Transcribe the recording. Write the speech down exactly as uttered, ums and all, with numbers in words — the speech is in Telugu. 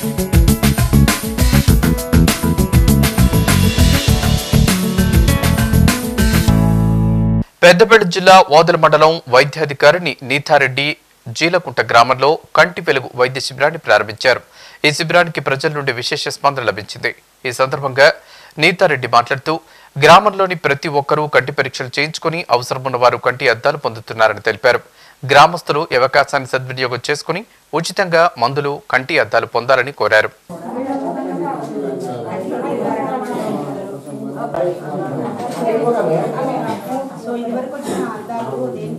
పెద్దపల్లి జిల్లా ఓదెల మండలం వైద్యాధికారిని నీతారెడ్డి జీలకుంట గ్రామంలో కంటి వెలుగు వైద్య శిబిరాన్ని ప్రారంభించారు. ఈ శిబిరానికి ప్రజల నుండి విశేష స్పందన లభించింది. ఈ సందర్భంగా నీతారెడ్డి మాట్లాడుతూ గ్రామంలోని ప్రతి ఒక్కరూ కంటి పరీక్షలు చేయించుకుని అవసరమున్న వారు కంటి అద్దాలు పొందుతున్నారని తెలిపారు. గ్రామస్తులు ఈ అవకాశాన్ని సద్వినియోగం చేసుకుని ఉచితంగా మందులు కంటి అద్దాలు పొందాలని కోరారు. సో ఇది వరకు వచ్చిన అద్దాలు